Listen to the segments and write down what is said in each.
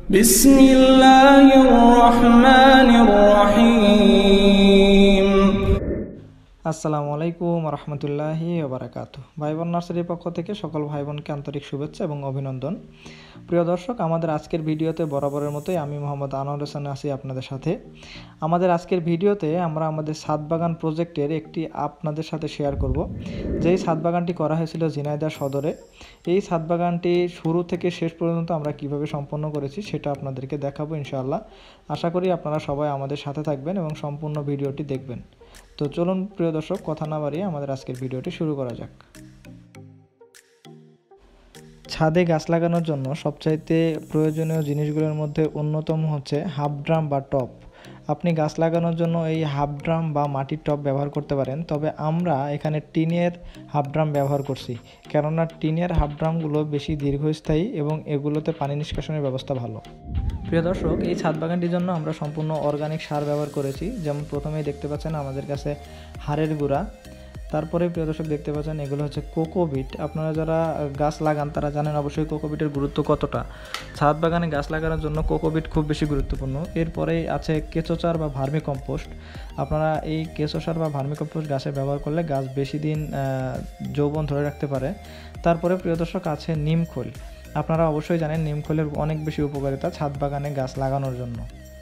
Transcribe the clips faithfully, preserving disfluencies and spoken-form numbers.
বিসমিল্লাহির রহমানির রহিম। আসসালামু আলাইকুম রহমতুল্লাহি ওয়া বারাকাতুহু। ভাই বোন নার্সারির পক্ষ থেকে সকল ভাই বোনকে আন্তরিক শুভেচ্ছা এবং অভিনন্দন। প্রিয় দর্শক, আমাদের আজকের ভিডিওতে বরাবরের মতোই আমি মোহাম্মদ আনোয়ার হোসেন আছি আপনাদের সাথে। আমাদের আজকের ভিডিওতে আমরা আমাদের ছাদ বাগান প্রজেক্টের একটি আপনাদের সাথে শেয়ার করব, যেই ছাদ বাগানটি করা হয়েছিল ঝিনাইদহ সদরে। এই ছাদ বাগানটি শুরু থেকে শেষ পর্যন্ত আমরা কিভাবে সম্পন্ন করেছি সেটা আপনাদেরকে দেখাবো ইনশাআল্লাহ। আশা করি আপনারা সবাই আমাদের সাথে থাকবেন এবং সম্পূর্ণ ভিডিওটি দেখবেন। তো চলুন প্রিয় দর্শক, কথা না বাড়িয়ে আমাদের আজকের ভিডিওটি শুরু করা যাক। ছাদে গাছ লাগানোর জন্য সবচাইতে প্রয়োজনীয় জিনিসগুলোর মধ্যে অন্যতম হচ্ছে হাফ ড্রাম বা টব। আপনি গাছ লাগানোর জন্য এই হাফ ড্রাম বা মাটির টব ব্যবহার করতে পারেন, তবে আমরা এখানে টিনের হাফ ড্রাম ব্যবহার করছি, কেননা টিনের হাফ ড্রামগুলো বেশি দীর্ঘস্থায়ী এবং এগুলোতে পানি নিষ্কাশনের ব্যবস্থা ভালো। প্রিয় দর্শক, এই ছাদ বাগানটির জন্য আমরা সম্পূর্ণ অর্গানিক সার ব্যবহার করেছি। যেমন প্রথমেই দেখতে পাচ্ছেন আমাদের কাছে হাড়ের গুঁড়া, তারপরে প্রিয় দর্শক দেখতে পাচ্ছেন এগুলো হচ্ছে কোকোবিট। আপনারা যারা গাছ লাগান তারা জানেন অবশ্যই কোকোবিটের গুরুত্ব কতটা। ছাদ বাগানে গাছ লাগানোর জন্য কোকোবিট খুব বেশি গুরুত্বপূর্ণ। এরপরেই আছে কেঁচো সার বা ভার্মি কম্পোস্ট। আপনারা এই কেঁচো সার বা ভার্মি কম্পোস্ট গাছে ব্যবহার করলে গাছ বেশি দিন যৌবন ধরে রাখতে পারে। তারপরে প্রিয় দর্শক আছে নিমখোল। আপনারা অবশ্যই জানেন নিমখোলের অনেক বেশি উপকারিতা ছাদ বাগানে গাছ লাগানোর জন্য।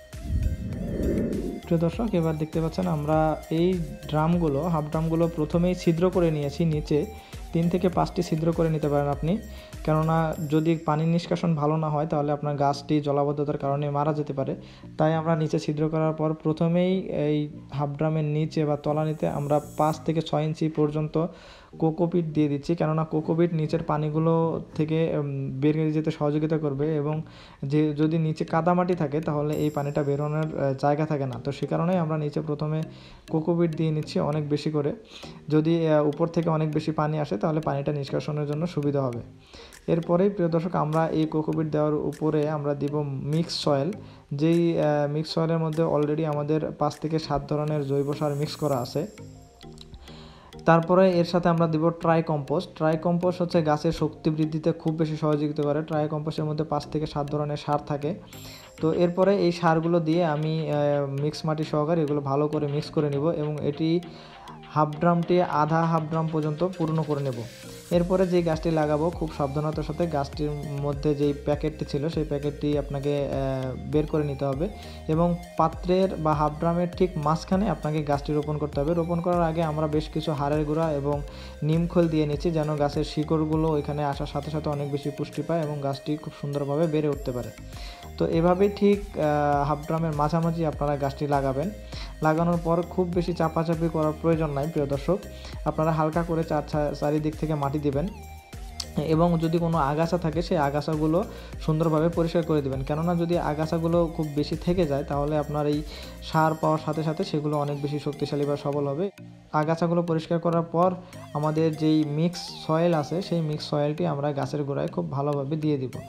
প্রিয় দর্শক, এবার দেখতে পাচ্ছেন আমরা এই ড্রামগুলো হাফ ড্রামগুলো প্রথমেই ছিদ্র করে নিয়েছি। নিচে তিন থেকে পাঁচটি ছিদ্র করে নিতে পারেন আপনি, কেননা যদি পানি নিষ্কাশন ভালো না হয় তাহলে আপনার গাছটি জলাবদ্ধতার কারণে মারা যেতে পারে। তাই আমরা নিচে ছিদ্র করার পর প্রথমেই এই হাফ ড্রামের নিচে বা তলানিতে আমরা পাঁচ থেকে ছয় ইঞ্চি পর্যন্ত কোকোপিট দিয়ে দিচ্ছি, কেননা কোকোপিট নিচের পানিগুলো থেকে বেরিয়ে যেতে সহযোগিতা করবে এবং যে যদি নিচে কাদামাটি থাকে তাহলে এই পানিটা বেরোনোর জায়গা থাকে না। তো সে কারণেই আমরা নিচে প্রথমে কোকোপিট দিয়ে নিচ্ছি অনেক বেশি করে। যদি উপর থেকে অনেক বেশি পানি আসে তাহলে পানিটা নিষ্কাশনের জন্য সুবিধা হবে। এরপরেই প্রিয় দর্শক, আমরা এই কোকোপিট দেওয়ার উপরে আমরা দিব মিক্স সয়েল। যেই মিক্স সয়েলের মধ্যে অলরেডি আমাদের পাঁচ থেকে সাত ধরনের জৈব সার মিক্স করা আছে। তারপরে এর সাথে আমরা দিব ট্রাই কম্পোস্ট। ট্রাই কম্পোস্ট হচ্ছে গাছের শক্তি বৃদ্ধিতে খুব বেশি সহযোগিতা করে। ট্রাই কম্পোস্টের মধ্যে পাঁচ থেকে সাত ধরনের সার থাকে। তো এরপরে এই সারগুলো দিয়ে আমি মিক্স মাটি সহকারে এগুলো ভালো করে মিক্স করে নিব এবং এটি হাফ ড্রামটি আধা হাফ ড্রাম পর্যন্ত পূর্ণ করে নেব। এরপরে যে গাছটি লাগাবো খুব সাবধানতার সাথে গাছটির মধ্যে যেই প্যাকেটটি ছিল সেই প্যাকেটটি আপনাকে বের করে নিতে হবে এবং পাত্রের বা হাফ ড্রামের ঠিক মাঝখানে আপনাকে গাছটি রোপণ করতে হবে। রোপণ করার আগে আমরা বেশ কিছু হাড়ের গুঁড়া এবং নিমখোল দিয়ে নিচ্ছি, যেন গাছের শিকড়গুলো এখানে আসার সাথে সাথে অনেক বেশি পুষ্টি পায় এবং গাছটি খুব সুন্দরভাবে বেড়ে উঠতে পারে। তো এভাবেই ঠিক হাফ ড্রামের মাঝামাঝি আপনারা গাছটি লাগাবেন। লাগানোর পর খুব বেশি চাপাচাপি করার প্রয়োজন নাই প্রিয় দর্শক। আপনারা হালকা করে চার চারিদিক থেকে মাটি দিবেন এবং যদি কোনো আগাছা থাকে সেই আগাছাগুলো সুন্দরভাবে পরিষ্কার করে দেবেন, কেননা যদি আগাছাগুলো খুব বেশি থেকে যায় তাহলে আপনার এই সার পাওয়ার সাথে সাথে সেগুলো অনেক বেশি শক্তিশালী বা সবল হবে। আগাছাগুলো পরিষ্কার করার পর আমাদের যেই মিক্স সয়েল আছে সেই মিক্স সয়েলটি আমরা গাছের গোড়ায় খুব ভালোভাবে দিয়ে দিব।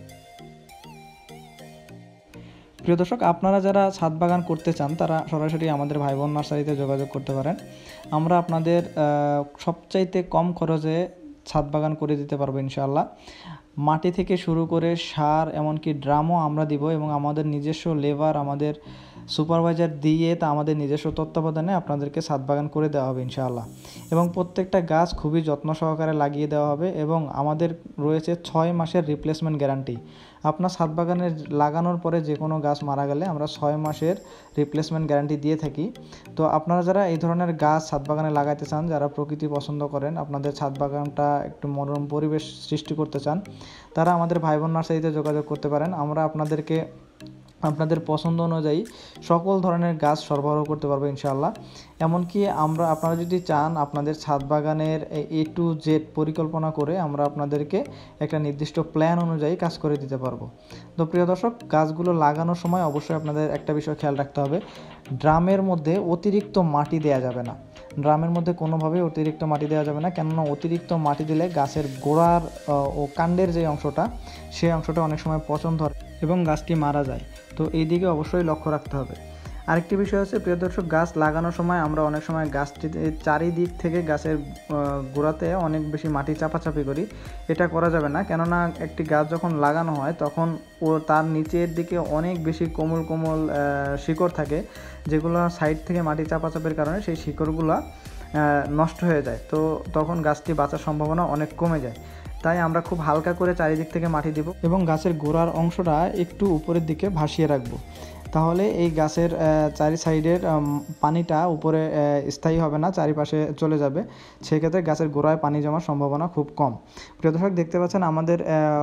প্রিয় দর্শক, আপনারা যারা ছাদ বাগান করতে চান তারা সরাসরি আমাদের ভাই বোন নার্সারিতে যোগাযোগ করতে পারেন। আমরা আপনাদের সবচাইতে কম খরচে ছাদ বাগান করে দিতে পারবো ইনশাআল্লাহ। মাটি থেকে শুরু করে সার এমনকি ড্রামও আমরা দিব এবং আমাদের নিজস্ব লেবার আমাদের সুপারভাইজার দিয়ে তা আমাদের নিজস্ব তত্ত্বাবধানে আপনাদেরকে ছাদ বাগান করে দেওয়া হবে ইনশাআল্লাহ। এবং প্রত্যেকটা গাছ খুবই যত্ন সহকারে লাগিয়ে দেওয়া হবে এবং আমাদের রয়েছে ছয় মাসের রিপ্লেসমেন্ট গ্যারান্টি। আপনার ছাদ বাগানে লাগানোর পরে যে কোনো গাছ মারা গেলে আমরা ছয় মাসের রিপ্লেসমেন্ট গ্যারান্টি দিয়ে থাকি। তো আপনারা যারা এই ধরনের গাছ ছাদ বাগানে লাগাতে চান, যারা প্রকৃতি পছন্দ করেন, আপনাদের ছাদ বাগানটা একটু মনোরম পরিবেশ সৃষ্টি করতে চান, তারা আমাদের ভাই বোন নার্সারিতে যোগাযোগ করতে পারেন। আমরা আপনাদেরকে আপনাদের পছন্দ অনুযায়ী সকল ধরনের গাছ সরবরাহ করতে পারবো ইনশাআল্লাহ। এমনকি আমরা আপনারা যদি চান আপনাদের ছাদ বাগানের এ টু জেড পরিকল্পনা করে আমরা আপনাদেরকে একটা নির্দিষ্ট প্ল্যান অনুযায়ী কাজ করে দিতে পারবো। তো প্রিয় দর্শক, গাছগুলো লাগানোর সময় অবশ্যই আপনাদের একটা বিষয় খেয়াল রাখতে হবে, ড্রামের মধ্যে অতিরিক্ত মাটি দেওয়া যাবে না। ড্রামের মধ্যে কোনোভাবেই অতিরিক্ত মাটি দেওয়া যাবে না, কেননা অতিরিক্ত মাটি দিলে গাছের গোড়ার ও কাণ্ডের যে অংশটা সেই অংশটা অনেক সময় পচন ধরে এবং গাছটি মারা যায়। তো এই দিকে অবশ্যই লক্ষ্য রাখতে হবে। আরেকটি বিষয় হচ্ছে প্রিয় দর্শক, গাছ লাগানোর সময় আমরা অনেক সময় গাছটি চারিদিক থেকে গাছের গোড়াতে অনেক বেশি মাটি চাপাচাপি করি। এটা করা যাবে না, কেননা একটি গাছ যখন লাগানো হয় তখন ও তার নিচের দিকে অনেক বেশি কোমল কোমল শিকড় থাকে, যেগুলো সাইড থেকে মাটি চাপাচাপির কারণে সেই শিকড়গুলো নষ্ট হয়ে যায়। তো তখন গাছটি বাঁচার সম্ভাবনা অনেক কমে যায়। তাই আমরা খুব হালকা করে চারিদিক থেকে মাটি দিব এবং গাছের গোড়ার অংশটা একটু উপরের দিকে ভাসিয়ে রাখবো। তাহলে এই গাছের চারি সাইডের পানিটা উপরে স্থায়ী হবে না, চারিপাশে চলে যাবে। সেক্ষেত্রে গাছের গোড়ায় পানি জমার সম্ভাবনা খুব কম। প্রিয় দর্শক, দেখতে পাচ্ছেন আমাদের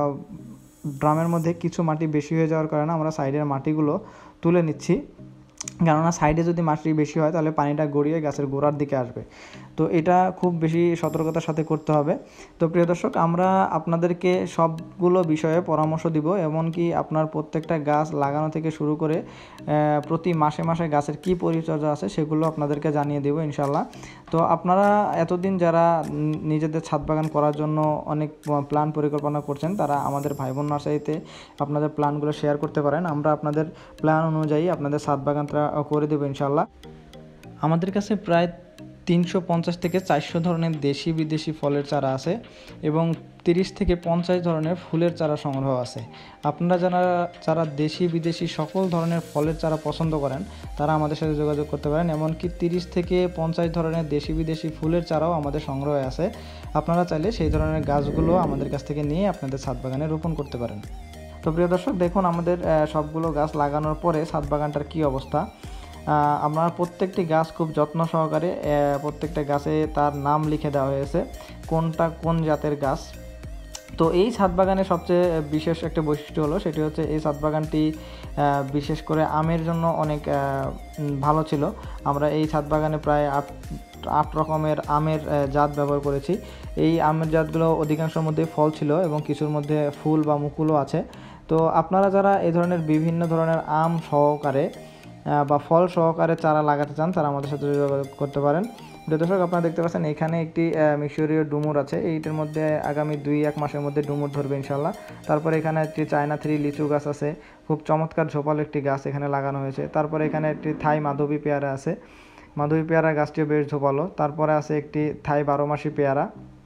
ড্রামের মধ্যে কিছু মাটি বেশি হয়ে যাওয়ার কারণে আমরা সাইডের মাটিগুলো তুলে নিচ্ছি, কেননা সাইডে যদি মাটি বেশি হয় তাহলে পানিটা গড়িয়ে গাছের গোড়ার দিকে আসবে। তো এটা খুব বেশি সতর্কতার সাথে করতে হবে। তো প্রিয় দর্শক, আমরা আপনাদেরকে সবগুলো বিষয়ে পরামর্শ দিব, এমনকি আপনার প্রত্যেকটা গাছ লাগানো থেকে শুরু করে প্রতি মাসে মাসে গাছের কী পরিচর্যা আছে সেগুলো আপনাদেরকে জানিয়ে দেব ইনশাল্লাহ। তো আপনারা এতদিন যারা নিজেদের ছাদ বাগান করার জন্য অনেক প্ল্যান পরিকল্পনা করছেন, তারা আমাদের ভাই বোন নার্সারিতে আপনাদের প্ল্যানগুলো শেয়ার করতে পারেন। আমরা আপনাদের প্ল্যান অনুযায়ী আপনাদের ছাদ বাগানটা করে দেবো ইনশাল্লাহ। আমাদের কাছে প্রায় তিনশো পঞ্চাশ থেকে চারশো ধরনের দেশি বিদেশি ফলের চারা আছে এবং তিরিশ থেকে পঞ্চাশ ধরনের ফুলের চারা সংগ্রহ আছে। আপনারা যারা যারা দেশি বিদেশি সকল ধরনের ফলের চারা পছন্দ করেন তারা আমাদের সাথে যোগাযোগ করতে পারেন। এমনকি তিরিশ থেকে পঞ্চাশ ধরনের দেশি বিদেশি ফুলের চারাও আমাদের সংগ্রহে আছে। আপনারা চাইলে সেই ধরনের গাছগুলো আমাদের কাছ থেকে নিয়ে আপনাদের ছাদ বাগানে রোপণ করতে পারেন। তো প্রিয় দর্শক, দেখুন আমাদের সবগুলো গাছ লাগানোর পরে ছাদ বাগানটার কী অবস্থা। আমরা প্রত্যেকটি গাছ খুব যত্ন সহকারে প্রত্যেকটা গাছে তার নাম লিখে দেওয়া হয়েছে, কোনটা কোন জাতের গাছ। তো এই ছাদ বাগানে সবচেয়ে বিশেষ একটা বৈশিষ্ট্য হলো সেটি হচ্ছে এই ছাদ বাগানটি বিশেষ করে আমের জন্য অনেক ভালো ছিল। আমরা এই ছাদ বাগানে প্রায় আট আট রকমের আমের জাত ব্যবহার করেছি। এই আমের জাতগুলো অধিকাংশের মধ্যে ফল ছিল এবং কিছুর মধ্যে ফুল বা মুকুলও আছে। তো আপনারা যারা এই ধরনের বিভিন্ন ধরনের আম সহকারে বা ফল সহকারে চারা লাগাতে চান তারা আমাদের সাথে যোগাযোগ করতে পারেন। প্রিয় দর্শক, আপনারা দেখতে পাচ্ছেন এখানে একটি মিশরীয় ডুমুর আছে। এইটার মধ্যে আগামী দুই এক মাসের মধ্যে ডুমুর ধরবে ইনশাল্লাহ। তারপরে এখানে একটি চায়না থ্রি লিচু গাছ আছে, খুব চমৎকার ঝোপালো একটি গাছ এখানে লাগানো হয়েছে। তারপরে এখানে একটি থাই মাধবী পেয়ারা আছে, মাধবী পেয়ারা গাছটিও বেশ ঝোপালো। তারপরে আছে একটি থাই বারো মাসি পেয়ারা।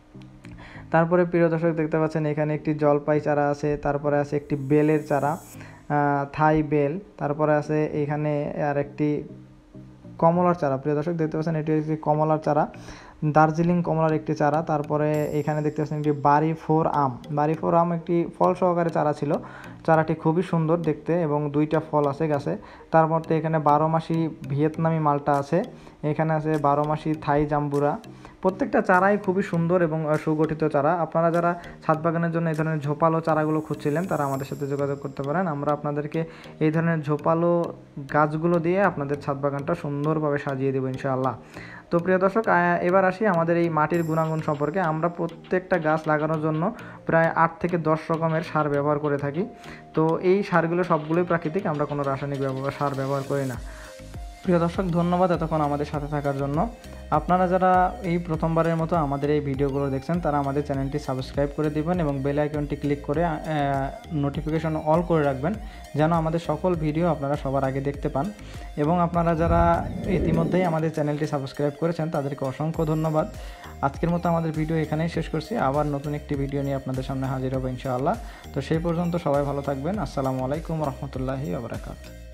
তারপরে প্রিয় দর্শক, দেখতে পাচ্ছেন এখানে একটি জলপাই চারা আছে। তারপরে আছে একটি বেলের চারা, থাই বেল। তারপরে আছে এখানে আর একটি কমলার চারা। প্রিয় দর্শক, দেখতে পাচ্ছেন এটি একটি কমলার চারা, দার্জিলিং কমলার একটি চারা। তারপরে এখানে দেখতে পাচ্ছেন একটি বাড়ি ফোর আম। বাড়ি ফোর আম একটি ফল সহকারে চারা ছিল। চারাটি খুবই সুন্দর দেখতে এবং দুইটা ফল আছে গাছে। তার মধ্যে এখানে বারো মাসি ভিয়েতনামি মালটা আছে, এখানে আছে বারো মাসি থাই জাম্বুরা। প্রত্যেকটা চারাই খুবই সুন্দর এবং সুগঠিত চারা। আপনারা যারা ছাদ বাগানের জন্য এই ধরনের ঝোপালো চারাগুলো খুঁজছিলেন তারা আমাদের সাথে যোগাযোগ করতে পারেন। আমরা আপনাদেরকে এই ধরনের ঝোপালো গাছগুলো দিয়ে আপনাদের ছাদ বাগানটা সুন্দরভাবে সাজিয়ে দেবো ইনশাআল্লাহ। তো প্রিয় দর্শক, এবার আসি আমাদের এই মাটির গুণাগুণ সম্পর্কে। আমরা প্রত্যেকটা গাছ লাগানোর জন্য প্রায় আট থেকে দশ রকমের সার ব্যবহার করে থাকি। তো এই সারগুলো সবগুলোই প্রাকৃতিক, আমরা কোনো রাসায়নিক ব্যবহার সার ব্যবহার করি না। প্রিয় দর্শক, ধন্যবাদ এতক্ষণ আমাদের সাথে থাকার জন্য। আপনারা যারা এই প্রথমবারের মতো আমাদের এই ভিডিওগুলো দেখছেন তারা আমাদের চ্যানেলটি সাবস্ক্রাইব করে দিবেন এবং বেল আইকনটি ক্লিক করে নোটিফিকেশন অল করে রাখবেন, যেন আমাদের সকল ভিডিও আপনারা সবার আগে দেখতে পান। এবং আপনারা যারা ইতিমধ্যেই আমাদের চ্যানেলটি সাবস্ক্রাইব করেছেন তাদেরকে অসংখ্য ধন্যবাদ। আজকের মতো আমাদের ভিডিও এখানেই শেষ করছি। আবার নতুন একটি ভিডিও নিয়ে আপনাদের সামনে হাজির হবো ইনশাআল্লাহ। তো সেই পর্যন্ত সবাই ভালো থাকবেন। আসসালামু আলাইকুম রহমতুল্লাহি ওয়া বারাকাতুহু।